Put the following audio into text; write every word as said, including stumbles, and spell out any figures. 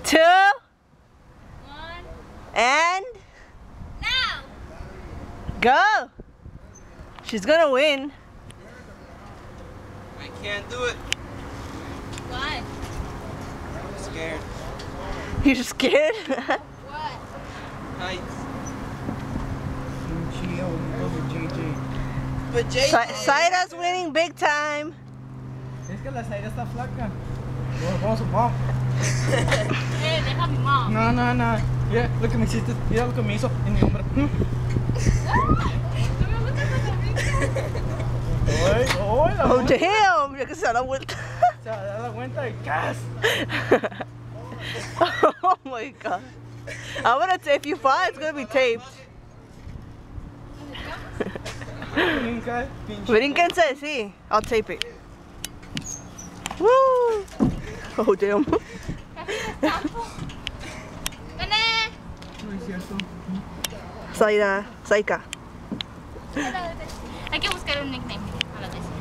two, One. and Now. go. She's gonna win. I can't do it. Why? I'm scared. You're scared? What? Heights. But J J. Sa- Sayra's winning big time. Es que la Sayra está flaca. Vamos, vamos. Hey, deja a mi mom. No, no, no. Mira lo que me hiciste. Mira lo que me hizo en mi hombro. No me gusta esa sonrisa. Ay, ay, la Oh damn, ya que se da la vuelta. Se da la vuelta de gas. Oh my god. I'm gonna say if you fall, it's gonna be taped. Brinca, pinche. Brínquense, sí. I'll tape it. Woo! Oh damn. Gané. No es cierto. Sayra, Saika. Hay que buscar un nickname a la vez.